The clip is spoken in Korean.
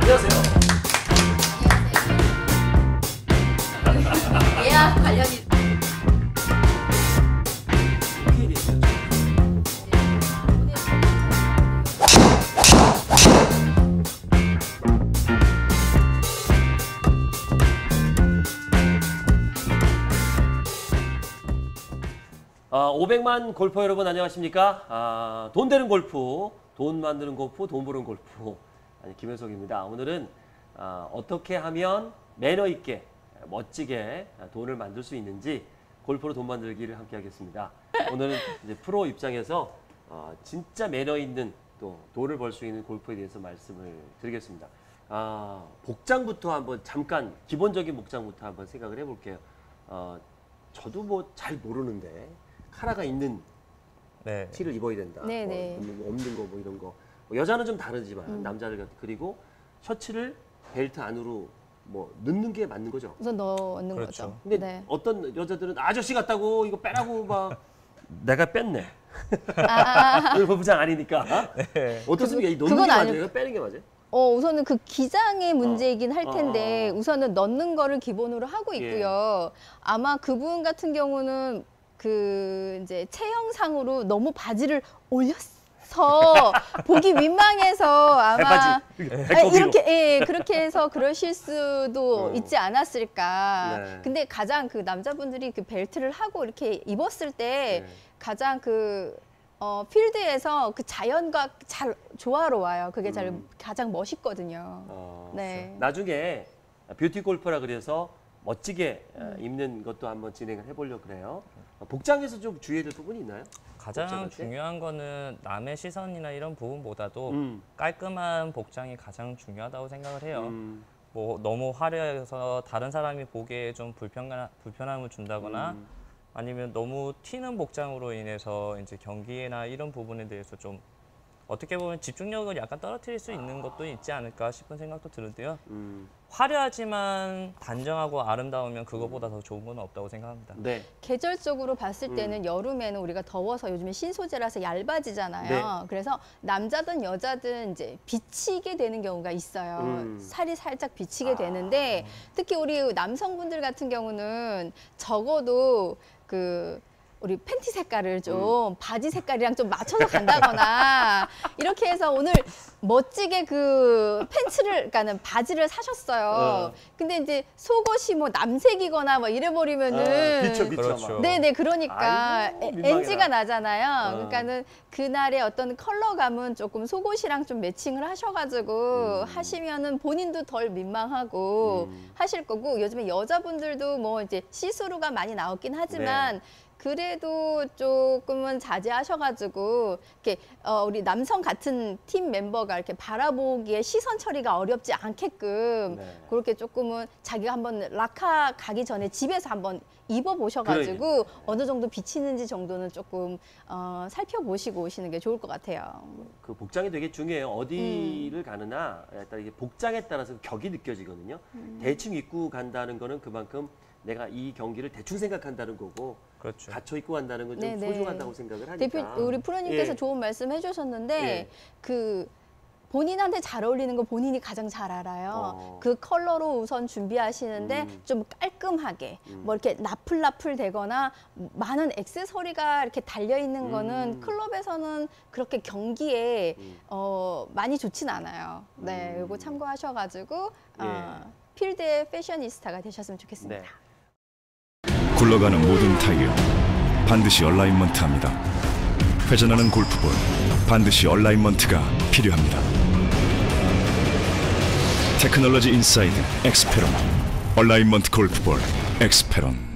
안녕하세요. 예약 관련이. 아, 500만 골퍼 여러분 안녕하십니까? 돈 되는 골프, 돈 만드는 골프, 돈 버는 골프. 김현석입니다. 오늘은 어떻게 하면 매너 있게 멋지게 돈을 만들 수 있는지 골프로 돈 만들기를 함께 하겠습니다. 오늘은 이제 프로 입장에서 진짜 매너 있는 또 돈을 벌 수 있는 골프에 대해서 말씀을 드리겠습니다. 복장부터 한번 잠깐 기본적인 복장부터 한번 생각을 해볼게요. 저도 뭐 잘 모르는데 카라가 있는 네. 티를 입어야 된다. 네네. 뭐 없는 거 뭐 이런 거. 여자는 좀 다르지만 남자들 같은 그리고 셔츠를 벨트 안으로 뭐 넣는 게 맞는 거죠. 우선 넣는 그렇죠. 거죠. 근데 네. 어떤 여자들은 아저씨 같다고 이거 빼라고 막 내가 뺐네. 골프장 아니니까. 네. 어떻습니까? 이 넣는 게 맞아요? 빼는 게 맞아요? 우선은 그 기장의 문제이긴 할 텐데 우선은 넣는 거를 기본으로 하고 있고요. 아마 그분 같은 경우는 그 이제 체형상으로 너무 바지를 올렸어서 보기 민망해서 아마 이렇게 그렇게 해서 그러실 수도 있지 않았을까. 네. 근데 가장 그 남자분들이 그 벨트를 하고 이렇게 입었을 때 가장 그 필드에서 그 자연과 잘 조화로워요. 그게 가장 멋있거든요. 네. 나중에 뷰티 골프라 그래서 멋지게 입는 것도 한번 진행을 해보려고 그래요. 복장에서 좀 주의해야 될 부분이 있나요? 가장 중요한 거는 남의 시선이나 이런 부분보다도 깔끔한 복장이 가장 중요하다고 생각을 해요. 뭐 너무 화려해서 다른 사람이 보기에 좀 불편함을 준다거나 아니면 너무 튀는 복장으로 인해서 이제 경기나 이런 부분에 대해서 좀 어떻게 보면 집중력을 약간 떨어뜨릴 수 있는 것도 있지 않을까 싶은 생각도 드는데요. 화려하지만 단정하고 아름다우면 그거보다 더 좋은 건 없다고 생각합니다. 네. 계절적으로 봤을 때는 여름에는 우리가 더워서 요즘에 신소재라서 얇아지잖아요. 네. 그래서 남자든 여자든 이제 비치게 되는 경우가 있어요. 살이 살짝 비치게 되는데 특히 우리 남성분들 같은 경우는 적어도 우리 팬티 색깔을 좀 바지 색깔이랑 좀 맞춰서 간다거나 이렇게 해서 오늘 멋지게 그 그러니까는 바지를 사셨어요. 근데 이제 속옷이 뭐 남색이거나 뭐 이래버리면은 비쳐. 그렇죠. 네네, 그러니까 아이고, 민망해라. NG가 나잖아요. 그러니까는 그날의 어떤 컬러감은 조금 속옷이랑 좀 매칭을 하셔가지고 하시면은 본인도 덜 민망하고 하실 거고, 요즘에 여자분들도 뭐 이제 시스루가 많이 나왔긴 하지만 그래도 조금은 자제하셔가지고 이렇게 우리 남성 같은 팀 멤버가 이렇게 바라보기에 시선 처리가 어렵지 않게끔 그렇게 조금은 자기가 한번 라카 가기 전에 집에서 한번 입어보셔가지고 어느 정도 비치는지 정도는 조금 살펴보시고 오시는 게 좋을 것 같아요. 그 복장이 되게 중요해요. 어디를 가느나 일단 이게 복장에 따라서 격이 느껴지거든요. 대충 입고 간다는 거는 그만큼 내가 이 경기를 대충 생각한다는 거고, 그렇죠. 갖춰 입고 간다는 건 좀 소중하다고 생각을 하니까. 대표 우리 프로님께서 좋은 말씀 해주셨는데 그 본인한테 잘 어울리는 거 본인이 가장 잘 알아요. 그 컬러로 우선 준비하시는데 좀 깔끔하게 뭐 이렇게 나풀나풀 되거나 많은 액세서리가 이렇게 달려 있는 거는 클럽에서는 그렇게 경기에 많이 좋진 않아요. 네, 이거 참고하셔가지고 필드의 패셔니스타가 되셨으면 좋겠습니다. 네. 굴러가는 모든 타이어 반드시 얼라인먼트합니다. 회전하는 골프볼 반드시 얼라인먼트가 필요합니다. 테크놀로지 인사이드 엑스페론 얼라인먼트 골프볼 엑스페론.